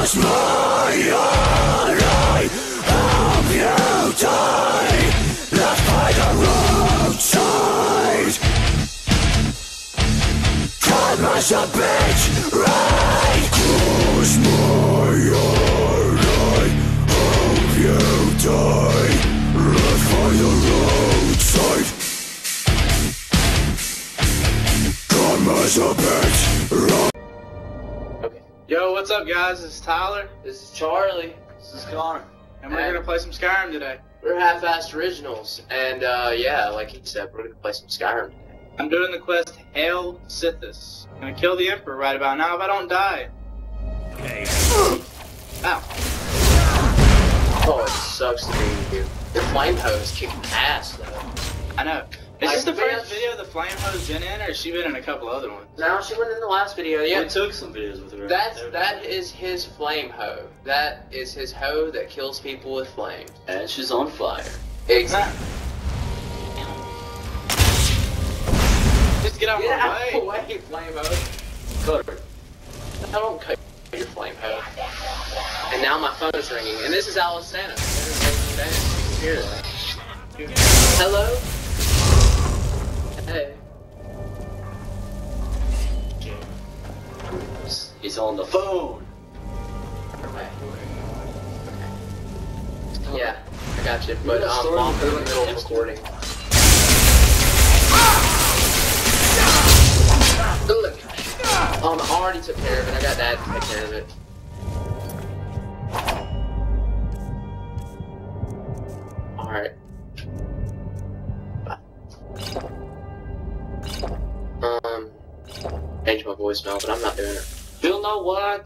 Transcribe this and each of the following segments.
my ally, hope you die, left by the roadside. Come as a bitch, right? Close my eye, hope you die, left by the roadside. Come as a bitch, right? Okay. Yo, what's up, guys? This is Tyler. This is Charlie. This is Connor. And we're gonna play some Skyrim today. We're half-assed originals, and yeah, like he said, we're gonna play some Skyrim today. I'm doing the quest Hail Sithis. I'm gonna kill the Emperor right about now if I don't die. Hey. Ow. Oh, it sucks to be here. The flame hose kicking ass, though. I know. Is Like, this the man, first video the flame hose been in, or has she been in a couple other ones? No, she went in the last video. Yeah, We took some videos with her. that is his flame hoe. That is his hoe that kills people with flames. And she's on fire. Exactly. Just get out of Get my out of the way. way, flame hoe. Cut her. I don't cut your flame hoe. And now my phone is ringing, and this is Alexandria. Hear that? Hello. Hey. He's on the phone. Okay. Yeah, I got you. But Mom, we're in the middle of recording. Look. I already took care of it. I got Dad to take care of it. All right. Change my voicemail, but I'm not doing it. You know what?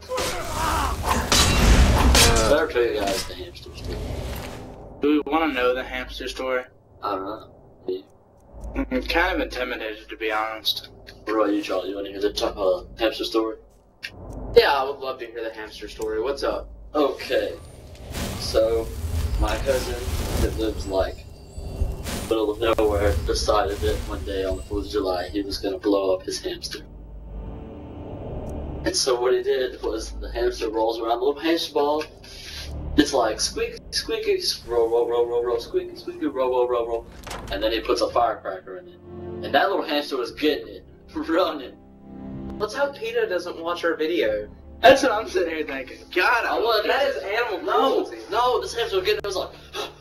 Better tell you guys the hamster story. Do we want to know the hamster story? I don't know. Yeah. I'm kind of intimidated, to be honest. What about you, Charlie? You want to hear the hamster story? Yeah, I would love to hear the hamster story. What's up? Okay. So, my cousin that lives like middle of nowhere decided that one day on the 4th of July he was going to blow up his hamster. And so what he did was the hamster rolls around the little hamster ball. It's like squeaky, squeaky, roll, roll, roll, roll, roll, squeaky, squeaky, roll, roll, roll, roll. And then he puts a firecracker in it. And that little hamster was getting it, running. Let's hope PETA doesn't watch our video. That's what I'm sitting here thinking. God, That is animal cruelty. No, this hamster was getting it. It was like,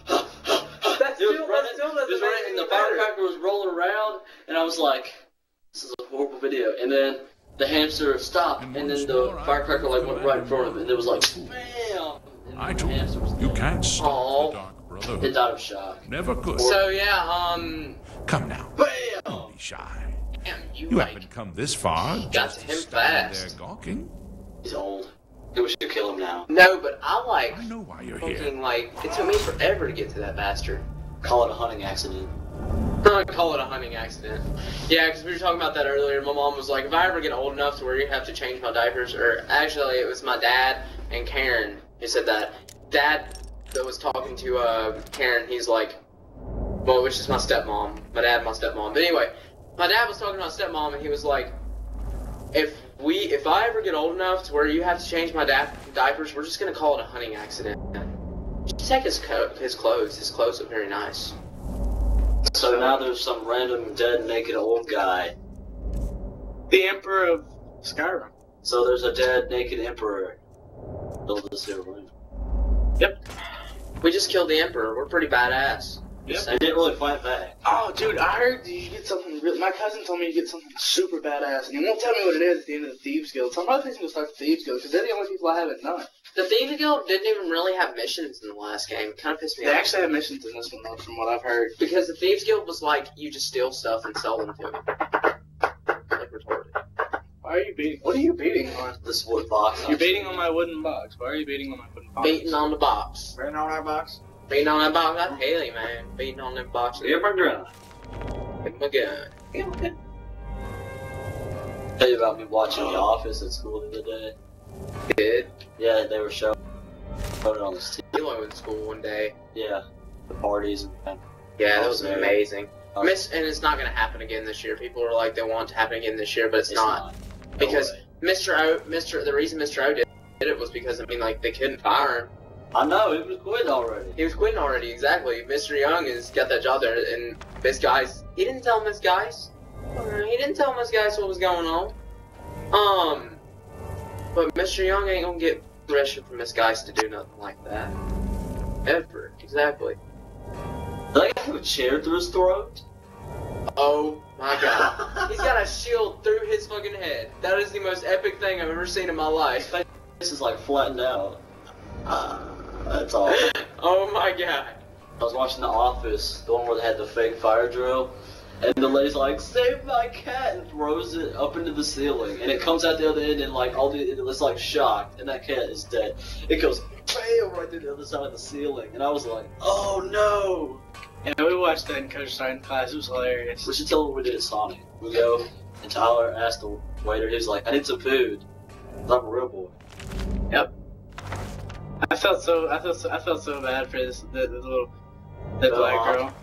That's it was still, running, that still doesn't it was make running, it and the any better. firecracker was rolling around, and I was like, this is a horrible video. And then the hamster stopped, and then the firecracker like went right in front of it, and it was like, bam! And I the told hamster was you dead. can't stop the Dark It Brotherhood. died of shock. Never could. So yeah, Come now. Bam! Don't be shy. damn, You like, haven't come this far. got Just to him stand fast. there gawking. He's old. I think we should kill him now. No, but I like I know why you're here. fucking like it took me forever to get to that bastard. Call it a hunting accident. I call it a hunting accident. Yeah, because we were talking about that earlier. My mom was like, if I ever get old enough to where you have to change my diapers, or actually it was my dad and Karen who said that. Dad that was talking to Karen, he's like, well, which is my stepmom. My dad, my stepmom. But anyway, my dad was talking to my stepmom, and he was like, if I ever get old enough to where you have to change my diapers, we're just gonna call it a hunting accident. Just take his clothes. His clothes look very nice. So now there's some random dead naked old guy. the Emperor of Skyrim. So there's a dead naked emperor. Build this here room. Yep. We just killed the Emperor. We're pretty badass. Yep. They didn't really fight back. Oh, dude, I heard you get something really... My cousin told me you get something super badass, and he won't tell me what it is at the end of the Thieves Guild. So I'm probably going to start the Thieves Guild, because they're the only people I haven't done. The Thieves Guild didn't even really have missions in the last game. It kind of pissed me They off. actually have missions in this one, though, from what I've heard. Because the Thieves Guild was like, you just steal stuff and sell them to them. Like retarded. Why are you beating... What are you beating on? This wood box. You're beating on my wooden box. Why are you beating on my wooden box? Beating on the box. Beating on our box? Beating on that box. That's Haley, man. Beating on that box. Yeah, bring it around. With my gun. Yeah, okay. Tell you about me watching The Office at school the other day. Did. Yeah, they were showing it on this TV. You went to school one day. Yeah, the parties and Yeah, that was Okay. amazing. Oh. And it's not going to happen again this year. People are like, they want it to happen again this year, but it's not. No Because way. the reason Mr. O did did it was because, I mean, like, they couldn't fire him. I know, he was quitting already. He was quitting already, exactly. Mr. Young has got that job there, and Miss Geist, he didn't tell Miss Geist. He didn't tell Miss Geist what was going on. But Mr. Young ain't gonna get permission from Miss Geist to do nothing like that. Ever. Exactly. Did I have a chair through his throat? Oh my god. He's got a shield through his fucking head. That is the most epic thing I've ever seen in my life. This is like flattened out. That's all. Oh my god. I was watching The Office, the one where they had the fake fire drill, and the lady's like, "Save my cat!" and throws it up into the ceiling, and it comes out the other end, and like it's like shocked, and that cat is dead. It goes bam right through the other side of the ceiling, and I was like, "Oh no!" Yeah, we watched that in Coach Science class. It was hilarious. We should tell them what we did at Sonic. We go, and Tyler asked the waiter, he was like, "I need some food. I'm a real boy." Yep. I felt so bad for the black girl.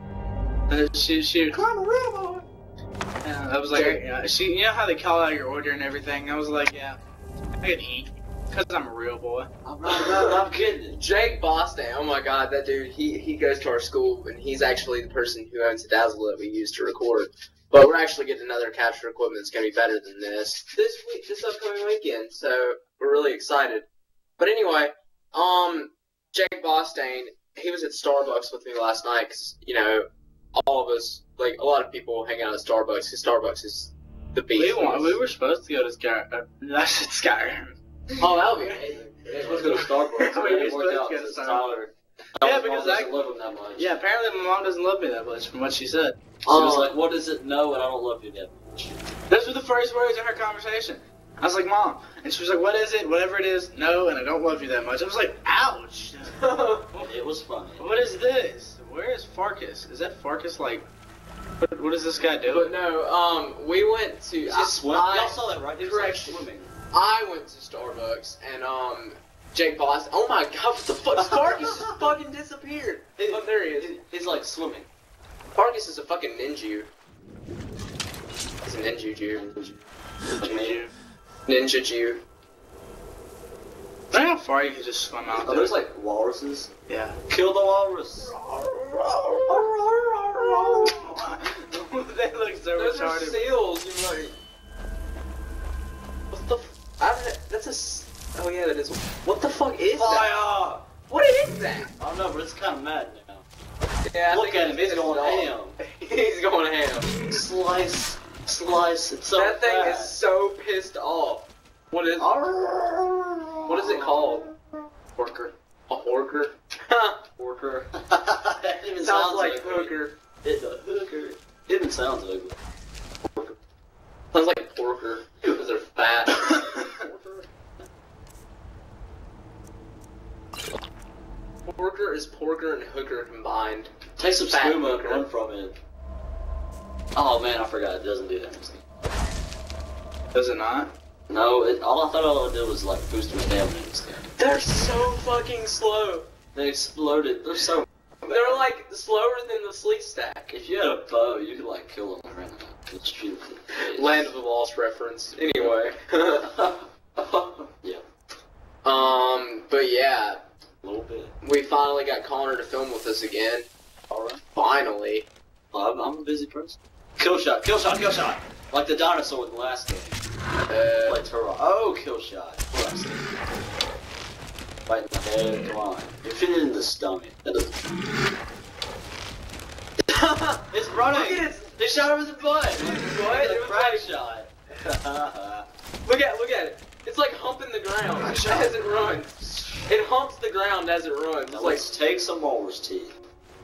She I'm a real boy. Yeah, I was like, you know how they call out your order and everything? I was like, yeah, I can eat, because I'm a real boy. I'm kidding. Jake Boston, oh my god, that dude, he goes to our school, and he's actually the person who owns the Dazzle that we use to record. But we're actually getting another capture equipment that's going to be better than this upcoming weekend, so we're really excited. But anyway, Jake Bostain, he was at Starbucks with me last night, because, you know, all of us, like, a lot of people hang out at Starbucks, because Starbucks is the beast. We were supposed to go to Skyrim. Oh, that would be amazing. We're supposed to go to Starbucks. We were supposed to go to Starbucks. Yeah, because I don't love him that much. Yeah, apparently my mom doesn't love me that much, from what she said. She was like, "What is it? No, and I don't love you that much." Those were the first words in her conversation. I was like, "Mom," and she was like, "What is it? Whatever it is, no, and I don't love you that much." I was like, "Ouch!" It was funny. What is this? Where is Farkas? Is that Farkas like? What is this guy doing? But no, we went to. Y'all saw that, right? He was like Correction. swimming. I went to Starbucks and Jake Boston. Oh my god, what the fuck? Farkas just fucking disappeared. Oh, there he is. He's like swimming. Farkas is a fucking ninja. He's a ninja Jew. Ninja Jew. I don't know how far you can just swim out Oh, there. there's like walruses. Yeah. Kill the walrus. They look so Those are retarded. seals. You like. What the? That's a. Oh yeah, that is. What the fuck is that? Fire! What is that? I don't know, but it's kind of mad now. Yeah, I Look think at him, he's going ham. He's going ham. Slice. It's so That thing fast. is so pissed off. What is it called? Porker. A horker? Porker. That even Sounds like ugly. hooker. It's a hooker. It even sounds ugly. Porker. Sounds like porker because they're fat. Porker is porker and hooker combined. Take some Fat skooma and hooker. run from it. Oh man, I forgot it doesn't do that. Does it not? No, all I thought all it did was like boost your stamina in this game. They're so fucking slow. They exploded. They're so. They're like slower than the sleep stack. If you had a bow, you could like kill them right now. It's beautiful. Land of the Lost reference. Anyway. Yeah. But yeah, A little bit. we finally got Connor to film with us again. Alright. Finally. I'm a busy person. Kill shot. Like the dinosaur in the last game. Like Turok. Oh, kill shot. What I said. Right in the head. Come on. If it in the stomach. That doesn't. It's running. Look at it. They shot him in the butt. What? It It was was a crack shot. Look at it. It's like humping the ground as it runs. It humps the ground as it runs. Now It's like, let's take some walrus teeth.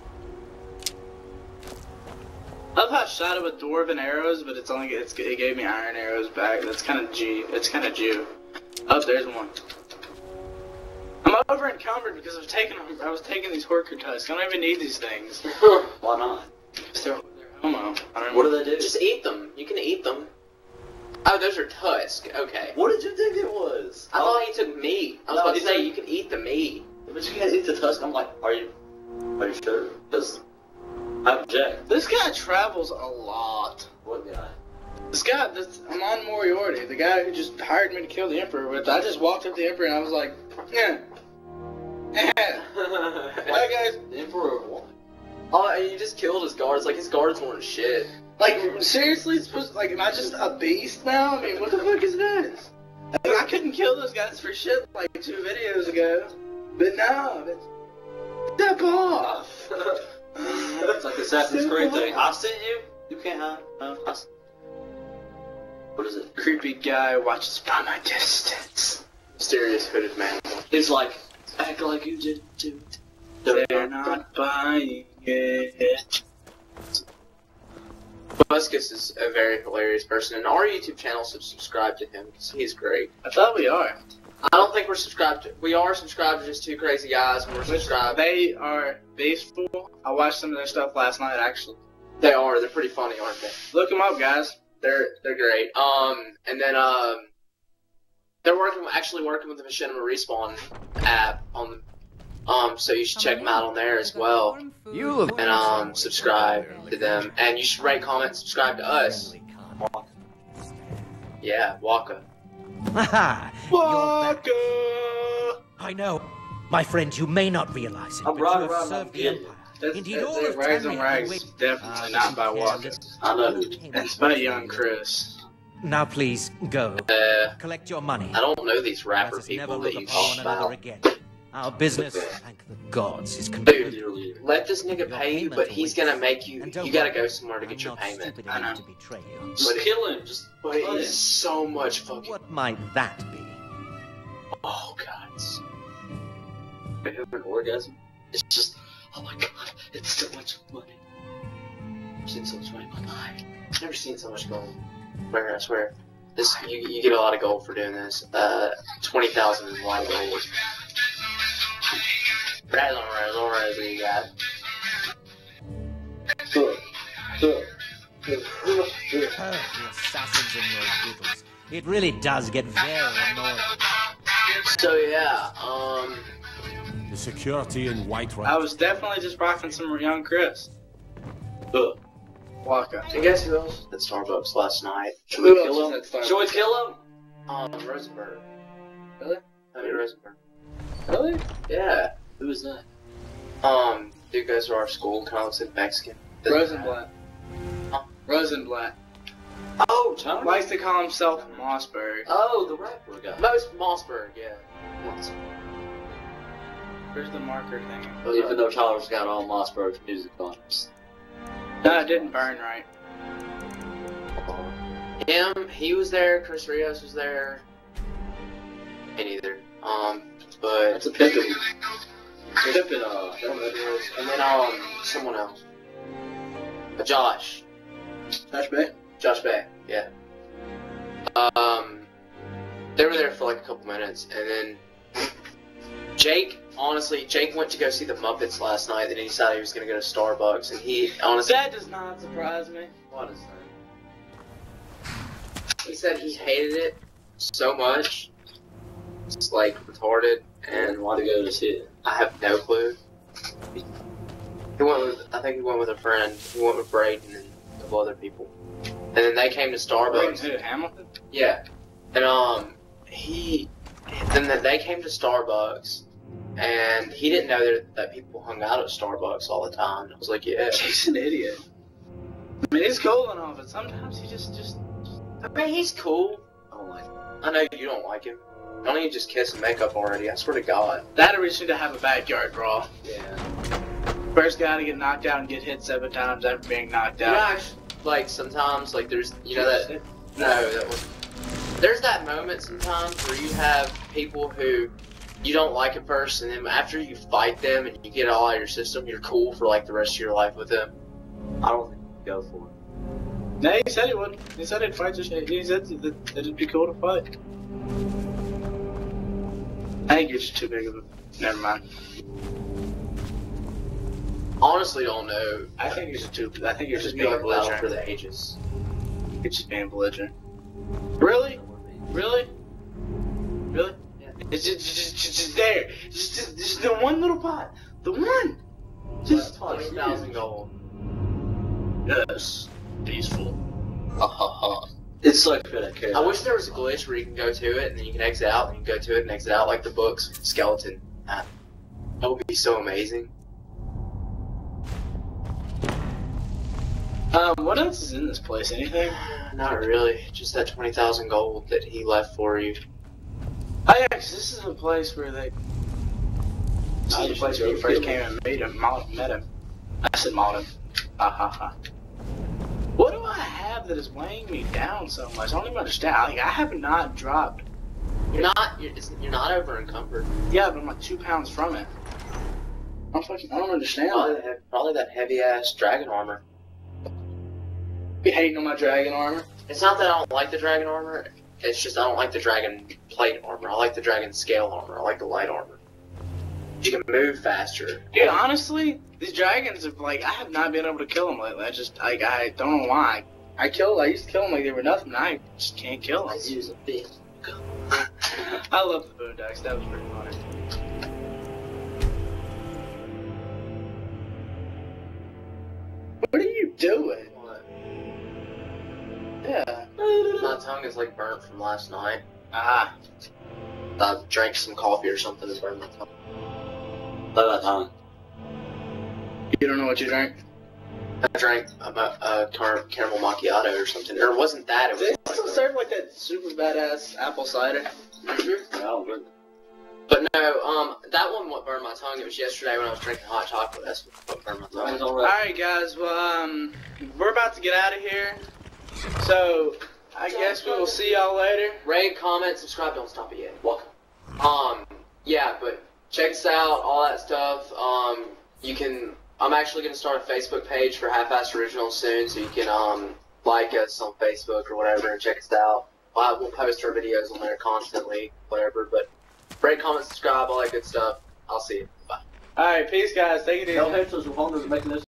I love how I shot it with dwarven arrows, but it gave me iron arrows back. That's kind of G. It's kind of Jew. Oh, there's one. I'm over encumbered because I was taking these horker tusks. I don't even need these things. Why not? They're homo. I don't What do they do? just eat them. You can eat them. Oh, those are tusk. Okay. What did you think it was? I thought he took meat. I was No, about to he say said- you can eat the meat. But you can't eat the tusk. I'm like, are you sure? Because I object. This guy travels a lot. What guy? This guy, I'm on Moriarty, the guy who just hired me to kill the Emperor. But I just walked up to the Emperor and I was like, yeah. Hi guys. The Emperor of what? Oh, and you just killed his guards. Like, his guards weren't shit. Like, seriously, it's supposed to, like, am I just a beast now? I mean, what the fuck is this? I couldn't kill those guys for shit like 2 videos ago. But no, step off. It's like Assassin's Creed thing. I sent you. You can't have. What is it? Creepy guy watches from a distance. Mysterious hooded man. It's like, act like you did too. They're not buying it. Buscus is a very hilarious person, and our YouTube channel, so subscribe to him, because he's great. I thought we are. I don't think we're subscribed to, we are subscribed to just 2 crazy guys, and we're subscribed. They are beastful. I watched some of their stuff last night, actually. They are, they're pretty funny, aren't they? Look them up, guys. They're great. And then, they're actually working with the Machinima Respawn app on, so you should check them out on there as well. You look And, subscribe to them. And you should rate, comment, subscribe to us. Yeah, Waka. Haha! Waka! I know. My friend, you may not realize it, I'm but right, you have right, served I'm the getting Empire. That's Indeed, all of Rags Tamriel and Rags. awaits- Definitely not by Waka. I know. It's by young Chris. Now please, go. Uh, Collect your money. I don't know these rapper Let us never people look that you upon talk one another about. again. Our business, thank the gods, is Dude, concluded. let this nigga pay you, but he's gonna make you, And don't you gotta worry, go somewhere to get I'm your not payment. stupid I enough know. to betray you. Just kill him. Just But kill him. he's so much fucking, What might that be? oh god. I have an orgasm. It's just, oh my god, it's so much money. I've seen so much money in my life. I've never seen so much gold. I swear. This, you get a lot of gold for doing this. 20,000 is a lot of gold. Raz on Raz, what do you got? Oh, the assassins and your riddles. It really does get very annoying. So yeah, The security in Whiterun. I was definitely just rocking some young Chris. Waka. and guess who else was at Starbucks last night? Should we kill him? Should Should we kill him? Rosenberg. Really? I mean Rosenberg. Really? Yeah. Who is that? Dude goes to our school, kind of looks like Mexican. Rosenblatt. Huh? Rosenblatt. Oh, Tony. Likes to call himself Mossberg. Oh, the rapper guy. Most Mossberg, yeah. Where's the marker thing? Even though Tyler's got all Mossberg's music on him. No, it didn't burn right. He was there, Chris Rios was there. Me neither. But That's a pimpin'. and then someone else. Josh. Josh Bay? Josh Bay, yeah. They were there for like a couple minutes, and then Jake went to go see the Muppets last night, and he decided he was going to go to Starbucks, and he honestly... That does not surprise me. What is that? He said he hated it so much, it's like retarded, and And want to go to see it. I have no clue. I think he went with a friend. He went with Braden and a couple other people. And then they came to Starbucks. Who, Hamilton? Yeah. And they came to Starbucks, and he didn't know that people hung out at Starbucks all the time. I was like, yeah. He's an idiot. I mean, he's cool and all, but sometimes he just... I mean, he's cool. Oh my. I know you don't like him. Don't you just kiss and make up already? I swear to God. That or we should have a backyard brawl. Yeah. First guy to get knocked out and get hit 7 times after being knocked out. Yeah, like sometimes, like there's, there's that moment sometimes where you have people who you don't like at first, and then after you fight them and you get it all out of your system, you're cool for like the rest of your life with them. I don't think he'd go for it. No, he said he would. He said he'd fight the shit. He said that it'd be cool to fight. I think you're just too big of a... Never mind. Honestly, don't know. I think you're just too... I think you're just Be being like battle for belligerent. the ages. You're just being belligerent. Really? Really? Really? Yeah. It's just there. Just the one little pot. The one. Just 20,000 gold. Yes. Peaceful. Ha ha ha. It's like for that chaos. I wish there was a glitch where you can go to it and then you can exit out, and you can go to it and exit out, like the book's skeleton app. That would be so amazing. What else is in this place? Anything? Not really. Just that 20,000 gold that he left for you. Oh yeah, 'cause this is the place where they. This is the place where you first came and met him. I said mauled him. Ha ha ha. What do I have that is weighing me down so much? I don't even understand. Like, I have not dropped. You're not over encumbered. Yeah, but I'm like 2 pounds from it. I don't understand. Probably that heavy ass dragon armor. Be hating on my dragon armor. It's not that I don't like the dragon armor. It's just I don't like the dragon plate armor. I like the dragon scale armor. I like the light armor. You can move faster. Dude, honestly, these dragons are like, I have not been able to kill them lately. I don't know why. I used to kill them like they were nothing. Now I just can't kill them. I use a big gun. I love the boondocks. That was pretty funny. What are you doing? What? Yeah. My tongue is like burnt from last night. Ah. I drank some coffee or something to burn my tongue. Look at that tongue. You don't know what you drank? I drank a caramel macchiato or something. Or it wasn't that. It was They still serve like that super badass apple cider. Oh, good. But no, that one what burned my tongue. It was yesterday when I was drinking hot chocolate. That's what burned my tongue. Alright guys, well, we're about to get out of here. So, I guess we will see y'all later. Rate, comment, subscribe, don't stop it yet. Welcome. Yeah, but check us out, all that stuff. I'm actually going to start a Facebook page for Half-Assed Originals soon, so you can, like us on Facebook or whatever and check us out. We'll post our videos on there constantly, whatever, but rate, comment, subscribe, all that good stuff. I'll see you. Bye. Alright, peace guys, take it easy. No hate us, we're making this.